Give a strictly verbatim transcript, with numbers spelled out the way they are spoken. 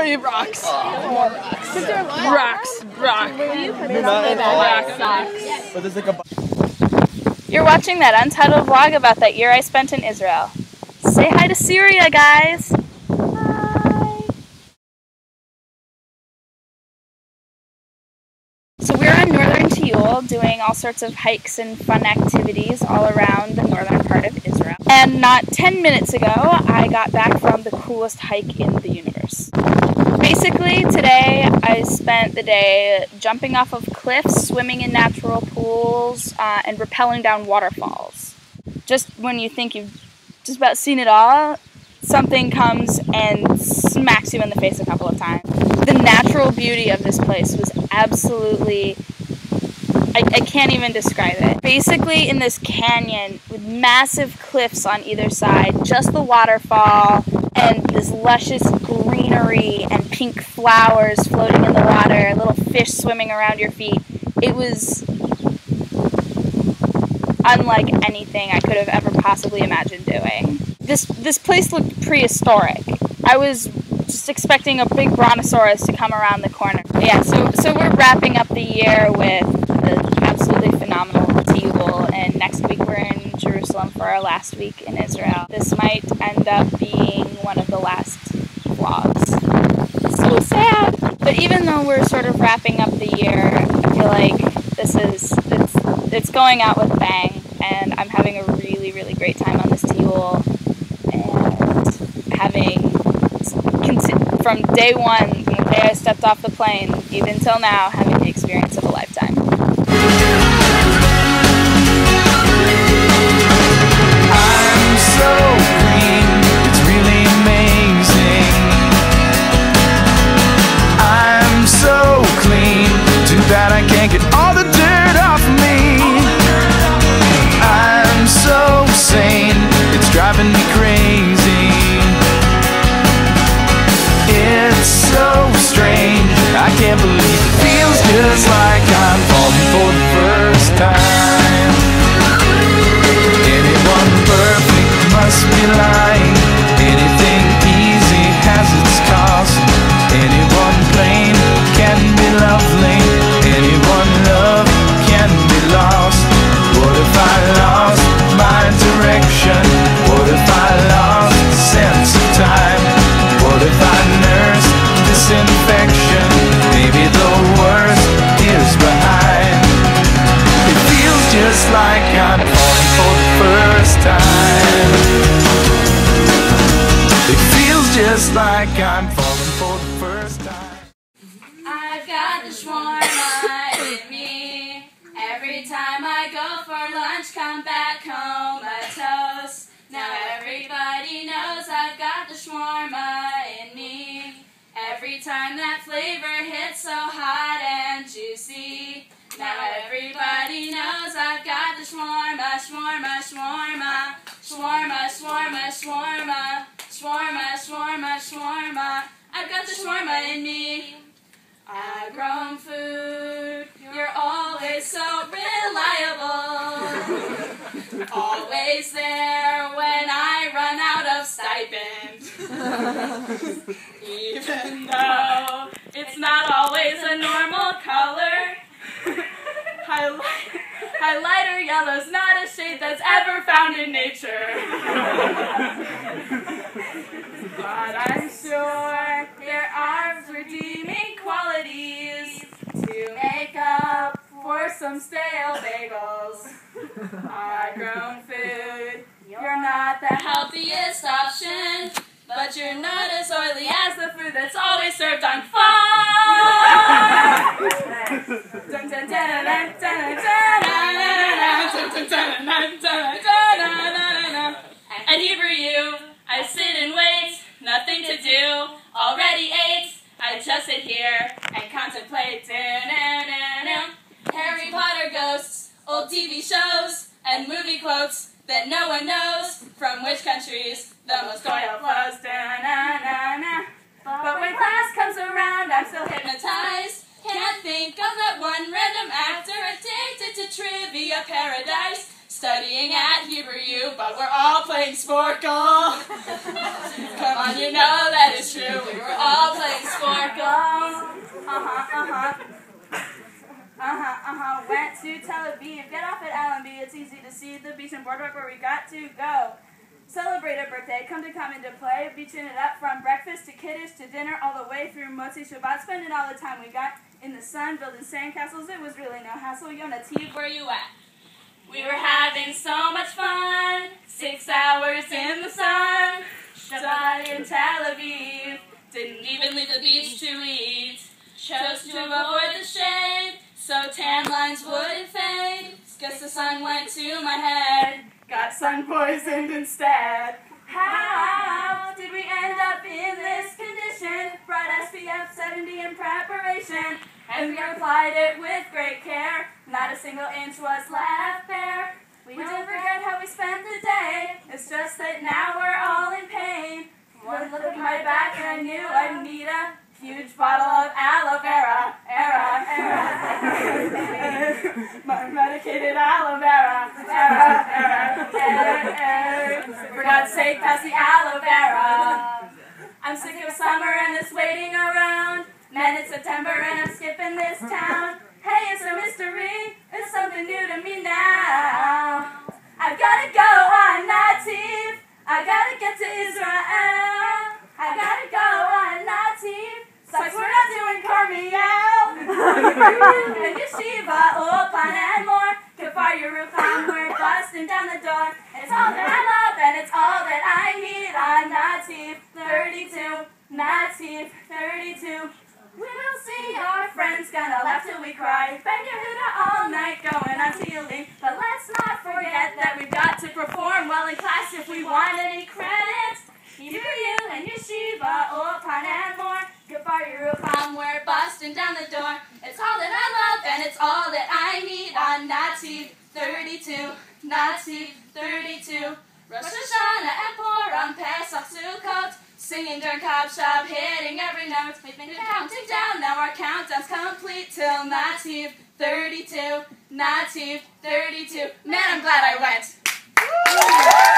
Hey, rocks. Oh, more rocks. Rocks. Rocks. Rocks. You're watching that Untitled vlog about that year I spent in Israel. Say hi to Syria, guys. Hi. So we're on northern Tiyul doing all sorts of hikes and fun activities all around the northern part of Israel. And not ten minutes ago, I got back from the coolest hike in the universe. Basically, today I spent the day jumping off of cliffs, swimming in natural pools, uh, and rappelling down waterfalls. Just when you think you've just about seen it all, something comes and smacks you in the face a couple of times. The natural beauty of this place was absolutely, I, I can't even describe it. Basically in this canyon with massive cliffs on either side, just the waterfall and this luscious greenery and pink flowers floating in the water, little fish swimming around your feet. It was unlike anything I could have ever possibly imagined doing. This this place looked prehistoric. I was just expecting a big brontosaurus to come around the corner. But yeah, so so we're wrapping up the year with an absolutely phenomenal Tiyul, and next week we're in Jerusalem for our last week in Israel. This might end up being one of the last vlogs. So sad! But even though we're sort of wrapping up the year, I feel like this is it's it's going out with a bang, and I'm having a really, really great time on this Tiyul, and having, from day one, from the day I stepped off the plane, even till now, having the experience of a lifetime. I'm so green, it's really amazing. I'm so clean, too bad I can't get all the dirt off of me. I'm so sane, it's driving me crazy. It's so strange, I can't believe it feels just like I'm falling for the first time. Anyone perfect must be lying. Anything easy has its cost. Anyone plain can be lovely. Anyone love can be lost. What if I lost my direction? What if I lost the sense of time? What if I nursed this infection? Maybe the worst is behind. It feels just like I'm falling for the first time. It feels just like I'm falling for the first time. I've got the shawarma in me. Every time I go for lunch, come back home a toast. Now everybody knows I've got the shawarma in me. Every time that flavor hits so hot and juicy. Now everybody knows I've got the shawarma, shawarma, shawarma, shawarma, shawarma, shawarma, shawarma, shawarma, shawarma. I've got the shawarma in me. I've grown food, you're always so reliable. Always there when I run out of stipend. Even though it's not always a normal color. Highlight, highlighter yellow's not a shade that's ever found in nature. But I'm sure there are redeeming qualities to make up for some stale bagels. High-grown food, you're not the healthiest option, but you're not as oily as the food that's always served on fire. At Hebrew U, I sit and wait, nothing to do, already ate. I just sit here and contemplate. Harry Potter ghosts, old T V shows, and movie quotes that no one knows from which countries the most oil flows. But when class comes around, I'm still hypnotized. Can't think of that one random actor addicted to trivia paradise. Studying at Hebrew U, but we're all playing Sporkle. Come on, you know that is true. We were all playing Sporkle. uh-huh. Uh-huh, uh-huh. Went to Tel Aviv. Get off at Allenby. It's easy to see the beach and boardwalk where we got to go. Celebrate a birthday. Come to come into play. Beaching it up from breakfast to kiddish to dinner all the way through Motzi Shabbat. Spending all the time we got in the sun building sandcastles. It was really no hassle. Yo, Nativ, where you at? We were having so much fun. Six hours in the sun. Shabbat in Tel Aviv. Didn't even leave the beach to eat. Chose to avoid the shade, so tan lines wouldn't fade. Guess the sun went to my head. Got sun poisoned instead. How did we end up in this condition? Brought S P F seventy in preparation, and we applied it with great care. Not a single inch was left bare. We don't forget how we spent the day. It's just that now we're all in pain. One look at my back and I knew I'd need a huge bottle of aloe vera. Era, era. My medicated aloe vera. Era, era, era, era. For God's sake, pass the aloe vera. I'm sick of summer and this waiting around. Man, it's September and I'm skipping this town. Hey, it's a mystery. It's something new to me now. I've gotta go on Nativ. I gotta get to Israel. I gotta go on Nativ. Sucks we're not doing Carmiel. And Yeshiva, Ulpan and more. Kfar Yerushalayim, we're busting down the door. It's all that I love and it's all that I need on Nativ thirty-two. Nativ thirty-two. We will see our friends, gonna laugh till we cry. Bang your Huda all night, going on Tiyul. But let's not forget that we've got to perform well in class if we want any credit. Hebrew you and Yeshiva, Ulpan and more. Kfar Yerushalayim, we're busting down the door. It's all that I love and it's all that I need on Nativ thirty-two. Nativ thirty-two. Rosh Hashanah and Purim, Pesach, Sukkot. Singing during Cobb Shop, hitting every note. We've been counting down, now our countdown's complete till Nativ thirty-two. Nativ thirty-two. Man, I'm glad I went.